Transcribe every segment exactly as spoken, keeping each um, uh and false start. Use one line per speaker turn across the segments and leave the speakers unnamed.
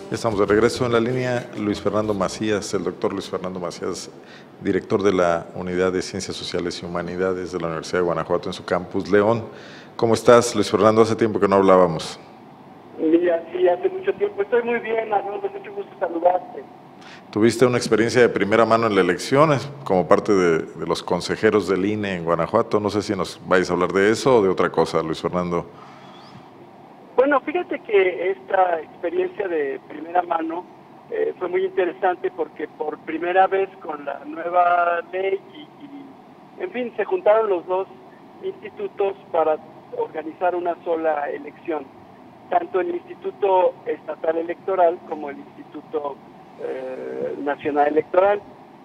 Ya estamos de regreso en la línea. Luis Fernando Macías, el doctor Luis Fernando Macías, director de la Unidad de Ciencias Sociales y Humanidades de la Universidad de Guanajuato en su campus León. ¿Cómo estás, Luis Fernando? Hace tiempo que no hablábamos.
Mira, sí, hace mucho tiempo. Estoy muy bien, Arnoldo, mucho gusto saludarte.
Tuviste una experiencia de primera mano en las elecciones como parte de, de los consejeros del I N E en Guanajuato. No sé si nos vais a hablar de eso o de otra cosa, Luis Fernando.
Bueno, fíjate que esta experiencia de primera mano eh, fue muy interesante porque por primera vez con la nueva ley y, y, en fin, se juntaron los dos institutos para organizar una sola elección, tanto el Instituto Estatal Electoral como el Instituto eh, Nacional Electoral.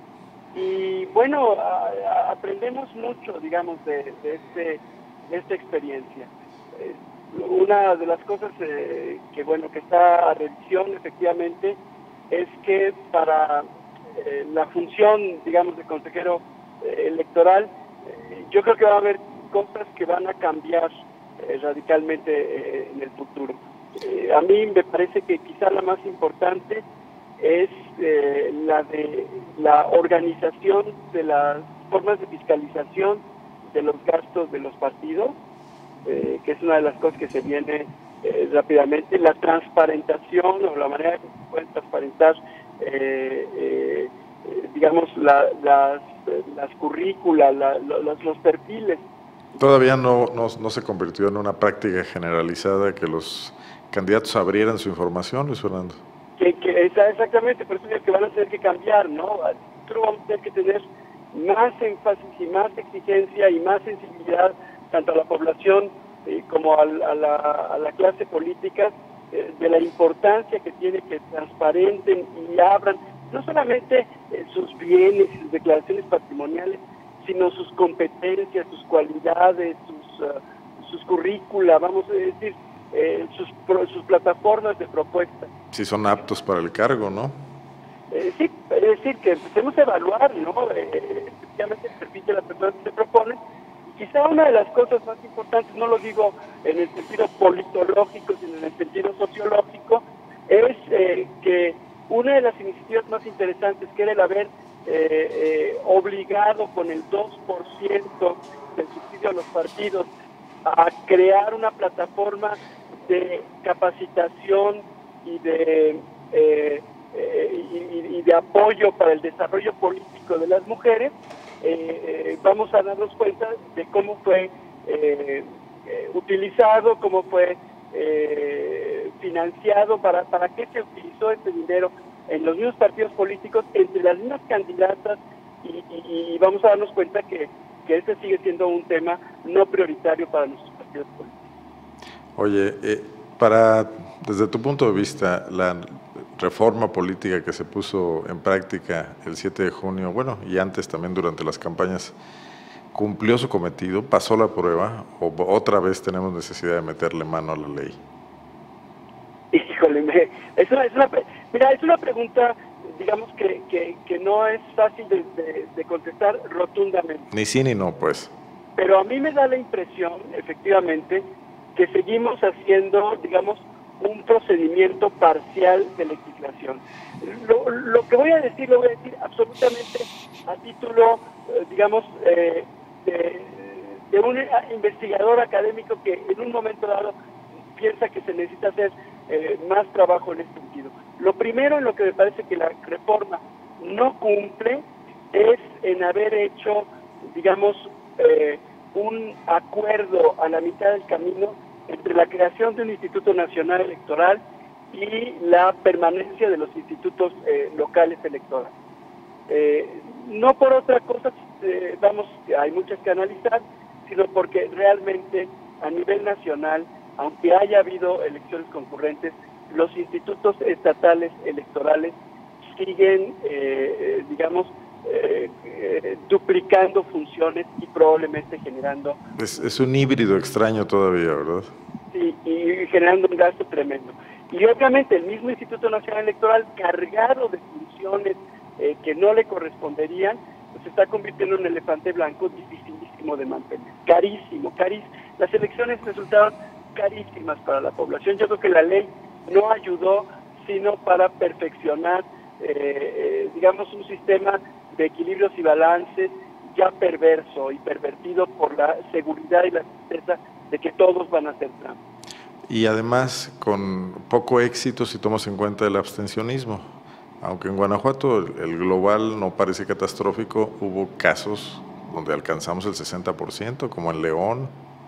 Y bueno, a, a, aprendemos mucho, digamos, de, de, este, de esta experiencia. Eh, una de las cosas eh, que, bueno, que está a revisión, efectivamente, es que para eh, la función, digamos, de consejero eh, electoral, eh, yo creo que va a haber cosas que van a cambiar eh, radicalmente eh, en el futuro. Eh, a mí me parece que quizá la más importante es eh, la de la organización de las formas de fiscalización de los gastos de los partidos, eh, que es una de las cosas que se viene eh, rápidamente, la transparentación o la manera que se pueden transparentar, eh, eh, eh, digamos, la, las, las currículas, la, los, los perfiles.
Todavía no, no, no se convirtió en una práctica generalizada que los candidatos abrieran su información, Luis Fernando.
Que, que exactamente, por eso es que van a tener que cambiar, ¿no? Nosotros vamos a tener que tener más énfasis y más exigencia y más sensibilidad tanto a la población eh, como a, a, la, a la clase política eh, de la importancia que tiene que transparenten y abran no solamente eh, sus bienes y sus declaraciones patrimoniales, sino sus competencias, sus cualidades, sus, uh, sus currícula, vamos a decir, eh, sus, sus plataformas de propuesta.
Si son aptos para el cargo, ¿no?
Eh, sí, es decir, que empecemos a evaluar, ¿no? Eh, efectivamente, el perfil de las personas que se proponen. Y quizá una de las cosas más importantes, no lo digo en el sentido politológico, sino en el sentido sociológico, es eh, que una de las iniciativas más interesantes, que era el haber eh, eh, obligado con el dos por ciento del subsidio a los partidos a crear una plataforma de capacitación y de eh, eh, y, y de apoyo para el desarrollo político de las mujeres, eh, eh, vamos a darnos cuenta de cómo fue eh, eh, utilizado, cómo fue eh, financiado, para, para qué se utilizó este dinero en los mismos partidos políticos, entre las mismas candidatas, y, y, y vamos a darnos cuenta que, que este sigue siendo un tema no prioritario para nuestros partidos políticos.
Oye, eh, para, desde tu punto de vista, la reforma política que se puso en práctica el siete de junio, bueno, y antes también durante las campañas, ¿cumplió su cometido? ¿Pasó la prueba? ¿O otra vez tenemos necesidad de meterle mano a la ley?
Híjole, me, es, una, es, una, mira, es una pregunta, digamos, que, que, que no es fácil de, de, de contestar rotundamente.
Ni sí ni no, pues.
Pero a mí me da la impresión, efectivamente, que seguimos haciendo, digamos, un procedimiento parcial de legislación. Lo, lo que voy a decir, lo voy a decir absolutamente a título, eh, digamos, eh, de, de un investigador académico que en un momento dado piensa que se necesita hacer eh, más trabajo en este sentido. Lo primero en lo que me parece que la reforma no cumple es en haber hecho, digamos, eh, un acuerdo a la mitad del camino entre la creación de un Instituto Nacional Electoral y la permanencia de los institutos eh, locales electorales. Eh, no por otra cosa, eh, vamos, hay muchas que analizar, sino porque realmente a nivel nacional, aunque haya habido elecciones concurrentes, los institutos estatales electorales siguen, eh, digamos, eh, eh, duplicando funciones y probablemente generando...
Es, es un híbrido extraño todavía, ¿verdad?
Sí, y generando un gasto tremendo. Y obviamente el mismo Instituto Nacional Electoral, cargado de funciones eh, que no le corresponderían, pues se está convirtiendo en un elefante blanco dificilísimo de mantener. Carísimo, carísimo. Las elecciones resultaron carísimas para la población. Yo creo que la ley no ayudó sino para perfeccionar, eh, eh, digamos, un sistema de equilibrios y balances ya perverso y pervertido por la seguridad y la certeza de que todos van a hacer trampa.
Y además con poco éxito si tomas en cuenta el abstencionismo. Aunque en Guanajuato el, el global no parece catastrófico, hubo casos donde alcanzamos el sesenta por ciento, como en León.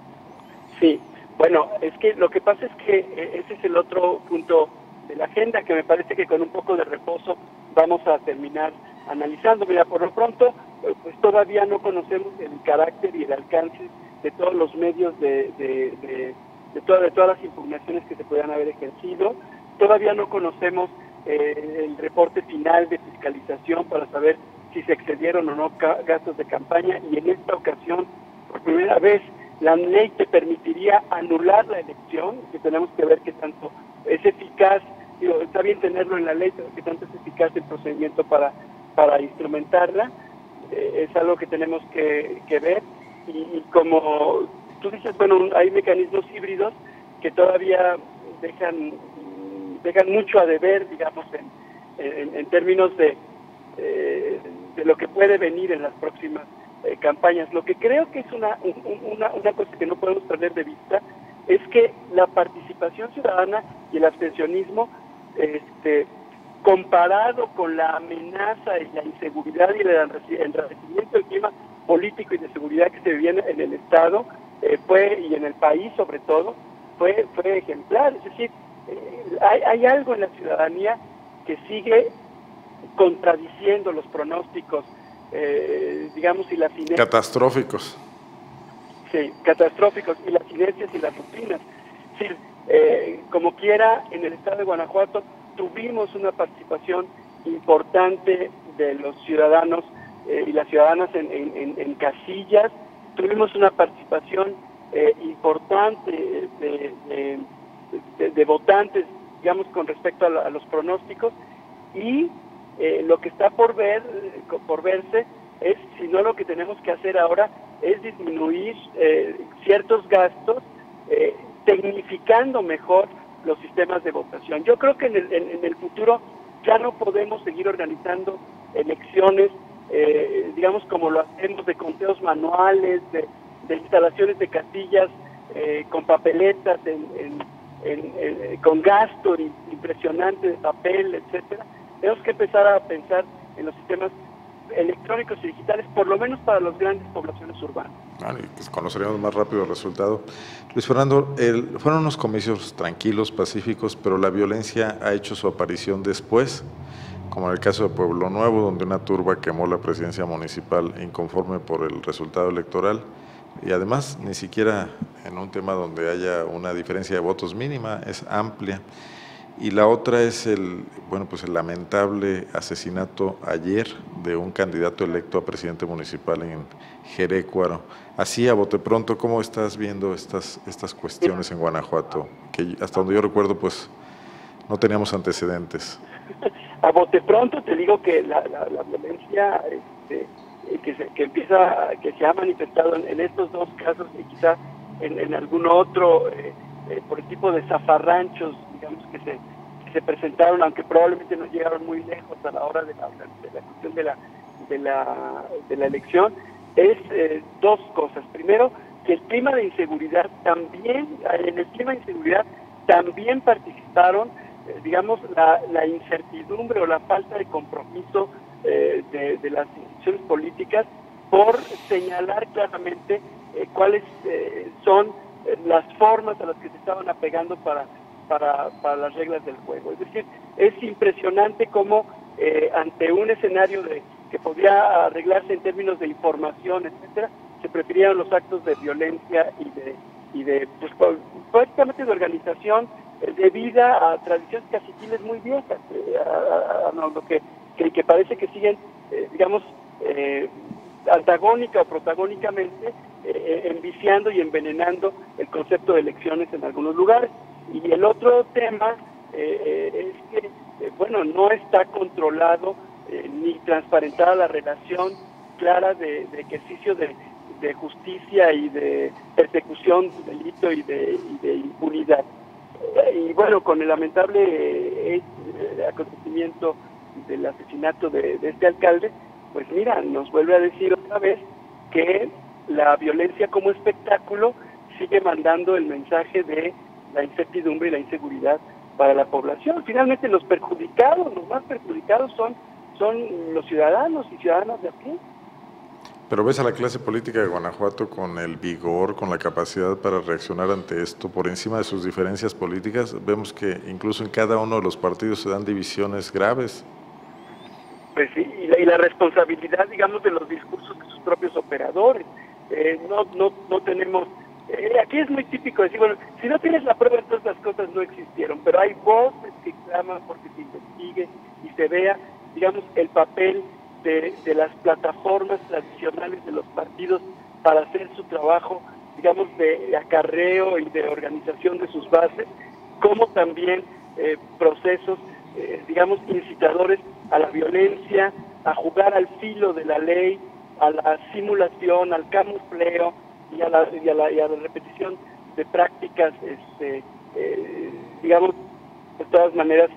Sí, bueno, es que lo que pasa es que ese es el otro punto de la agenda que me parece que con un poco de reposo vamos a terminar analizando. Mira, por lo pronto, pues todavía no conocemos el carácter y el alcance de todos los medios de, de, de, de, toda, de todas las impugnaciones que se puedan haber ejercido. Todavía no conocemos eh, el reporte final de fiscalización para saber si se excedieron o no gastos de campaña, y en esta ocasión, por primera vez, la ley te permitiría anular la elección, que tenemos que ver qué tanto es eficaz. Digo, está bien tenerlo en la ley, pero qué tanto es eficaz el procedimiento para, para instrumentarla, eh, es algo que tenemos que, que ver. Y, y como tú dices, bueno, hay mecanismos híbridos que todavía dejan, dejan mucho a deber, digamos, en, en, en términos de, eh, de lo que puede venir en las próximas eh, campañas. Lo que creo que es una, una, una cosa que no podemos perder de vista es que la participación ciudadana y el abstencionismo, este, comparado con la amenaza y la inseguridad y el enrarecimiento del clima político y de seguridad que se vivía en el Estado, eh, fue, y en el país sobre todo, fue, fue ejemplar. Es decir, eh, hay, hay algo en la ciudadanía que sigue contradiciendo los pronósticos, eh, digamos, y las inercias.
Catastróficos.
Sí, catastróficos, y las inercias y las rutinas. Es decir, eh, como quiera, en el estado de Guanajuato tuvimos una participación importante de los ciudadanos eh, y las ciudadanas en, en, en casillas, tuvimos una participación eh, importante de, de, de, de votantes, digamos, con respecto a, la, a los pronósticos, y eh, lo que está por ver, por verse, es, si no, lo que tenemos que hacer ahora es disminuir eh, ciertos gastos, eh, tecnificando mejor los sistemas de votación. Yo creo que en el, en, en el futuro ya no podemos seguir organizando elecciones, eh, digamos, como lo hacemos, de conteos manuales, de, de instalaciones de casillas eh, con papeletas, en, en, en, en, con gasto impresionante de papel, etcétera. Tenemos que empezar a pensar en los sistemas electrónicos y digitales, por lo menos para las grandes poblaciones urbanas.
Bueno, y pues conoceremos más rápido el resultado. Luis Fernando, el, fueron unos comicios tranquilos, pacíficos, pero la violencia ha hecho su aparición después, como en el caso de Pueblo Nuevo, donde una turba quemó la presidencia municipal inconforme por el resultado electoral, y además ni siquiera en un tema donde haya una diferencia de votos mínima, es amplia. Y la otra es el, bueno, pues el lamentable asesinato ayer de un candidato electo a presidente municipal en Jerécuaro. Así, a bote pronto, ¿cómo estás viendo estas, estas cuestiones en Guanajuato? Que hasta donde yo recuerdo, pues, no teníamos antecedentes.
A bote pronto te digo que la, la, la violencia este, que, se, que empieza, que se ha manifestado en, en estos dos casos, y quizá en, en algún otro, eh, eh, por el tipo de zafarranchos, digamos, que se, que se presentaron, aunque probablemente no llegaron muy lejos a la hora de la, de la cuestión de la, de la, de la elección, es eh, dos cosas. Primero, que el clima de inseguridad también, en el clima de inseguridad también participaron, eh, digamos, la, la incertidumbre o la falta de compromiso eh, de, de las instituciones políticas por señalar claramente eh, cuáles eh, son las formas a las que se estaban apegando para, para, para las reglas del juego. Es decir, es impresionante cómo eh, ante un escenario de, que podía arreglarse en términos de información, etcétera, se prefirieron los actos de violencia y de, y de pues, prácticamente de organización eh, debida a tradiciones caciquiles muy viejas, eh, a, a, a, no, lo que, que, que parece que siguen, eh, digamos, eh, antagónica o protagónicamente eh, enviciando y envenenando el concepto de elecciones en algunos lugares. Y el otro tema eh, es que, eh, bueno, no está controlado eh, ni transparentada la relación clara de, de ejercicio de, de justicia y de persecución del delito y de, y de impunidad. Eh, y bueno, con el lamentable este eh, acontecimiento del asesinato de, de este alcalde, pues mira, nos vuelve a decir otra vez que la violencia como espectáculo sigue mandando el mensaje de la incertidumbre y la inseguridad para la población. Finalmente los perjudicados, los más perjudicados son, son los ciudadanos y ciudadanas de aquí.
Pero ves a la clase política de Guanajuato con el vigor, con la capacidad para reaccionar ante esto, por encima de sus diferencias políticas. Vemos que incluso en cada uno de los partidos se dan divisiones graves.
Pues sí, y la, y la responsabilidad, digamos, de los discursos de sus propios operadores. Eh, no, no, no tenemos... Eh, aquí es muy típico decir, bueno, si no tienes la prueba, entonces las cosas no existieron, pero hay voces que claman porque se investigue y se vea, digamos, el papel de, de las plataformas tradicionales de los partidos para hacer su trabajo, digamos, de acarreo y de organización de sus bases, como también eh, procesos, eh, digamos, incitadores a la violencia, a jugar al filo de la ley, a la simulación, al camufleo y a la, y a la, y a la repetición de prácticas, este, eh, digamos, de todas maneras,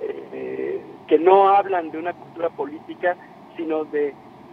eh, que no hablan de una cultura política, sino de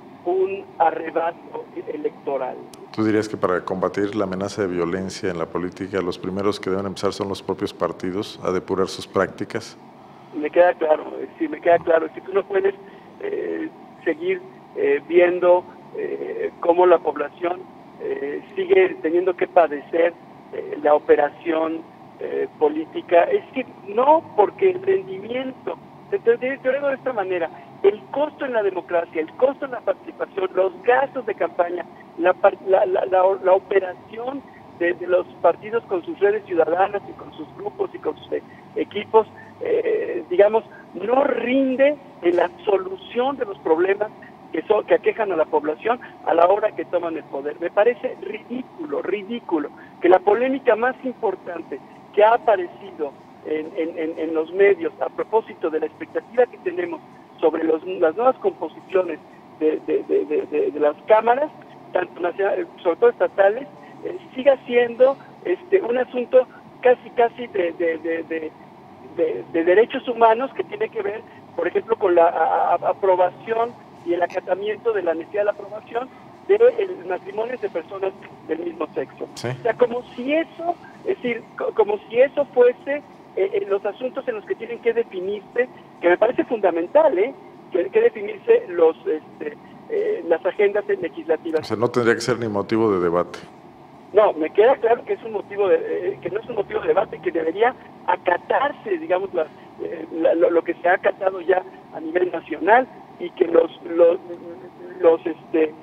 un arrebato electoral.
¿Tú dirías que para combatir la amenaza de violencia en la política, los primeros que deben empezar son los propios partidos a depurar sus prácticas?
Me queda claro, sí, me queda claro. Si tú no puedes eh, seguir eh, viendo eh, cómo la población eh, sigue teniendo que padecer eh, la operación eh, política, es que no porque el rendimiento, te, te, te digo de esta manera, el costo en la democracia, el costo en la participación, los gastos de campaña, la, la, la, la, la operación de, de los partidos con sus redes ciudadanas y con sus grupos y con sus eh, equipos, eh, digamos, no rinde en la solución de los problemas que, son, que aquejan a la población a la hora que toman el poder. Me parece ridículo, ridículo, que la polémica más importante que ha aparecido en, en, en los medios a propósito de la expectativa que tenemos sobre los, las nuevas composiciones de, de, de, de, de, de las cámaras, tanto nacionales, sobre todo estatales, eh, siga siendo este, un asunto casi casi de, de, de, de, de, de derechos humanos que tiene que ver, por ejemplo, con la a, a, aprobación y el acatamiento de la necesidad de la aprobación de el matrimonio de personas del mismo sexo.
Sí.
O sea, como si eso, es decir, co como si eso fuese eh, los asuntos en los que tienen que definirse, que me parece fundamental, ¿eh? que, que definirse los este, eh, las agendas legislativas.
O sea, no tendría que ser ni motivo de debate.
No, me queda claro que es un motivo de, eh, que no es un motivo de debate, que debería acatarse, digamos, la, eh, la, lo, lo que se ha acatado ya a nivel nacional, y que los los, los este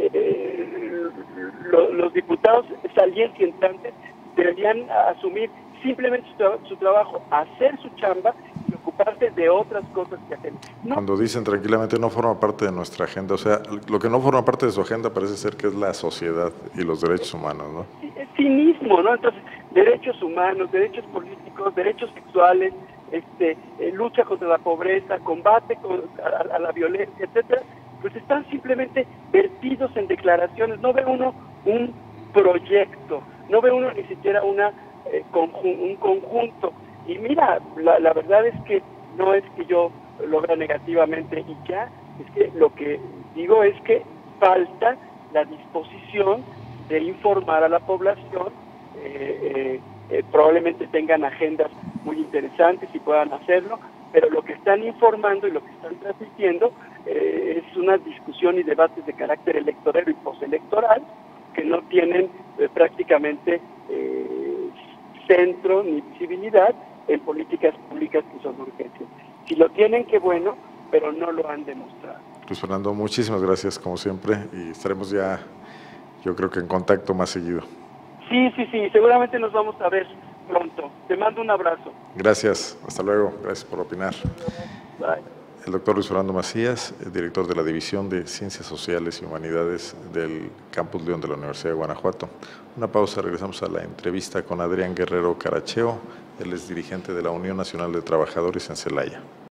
eh, los, los diputados salientes y entrantes deberían asumir simplemente su, tra su trabajo, hacer su chamba y ocuparse de otras cosas que hacen.
No. Cuando dicen tranquilamente no forma parte de nuestra agenda, o sea, lo que no forma parte de su agenda parece ser que es la sociedad y los derechos humanos, ¿no?
Sí, es cinismo, ¿no? Entonces, derechos humanos, derechos políticos, derechos sexuales, este, eh, lucha contra la pobreza, combate con, a, a la violencia, etcétera, pues están simplemente vertidos en declaraciones. No ve uno un proyecto, no ve uno ni siquiera una eh, conjun un conjunto. Y mira, la, la verdad es que no es que yo lo vea negativamente y ya, es que lo que digo es que falta la disposición de informar a la población. eh, eh, eh, probablemente tengan agendas muy interesantes y puedan hacerlo, pero lo que están informando y lo que están transmitiendo eh, es una discusión y debates de carácter electoral y postelectoral que no tienen eh, prácticamente eh, centro ni visibilidad en políticas públicas que son urgentes. Si lo tienen, qué bueno, pero no lo han demostrado.
Luis Fernando, muchísimas gracias como siempre y estaremos ya, yo creo que en contacto más seguido.
Sí, sí, sí, seguramente nos vamos a ver pronto. Te mando un abrazo.
Gracias, hasta luego, gracias por opinar.
Bye.
El doctor Luis Fernando Macías, director de la División de Ciencias Sociales y Humanidades del Campus León de la Universidad de Guanajuato. Una pausa, regresamos a la entrevista con Adrián Guerrero Caracheo, él es dirigente de la Unión Nacional de Trabajadores en Celaya.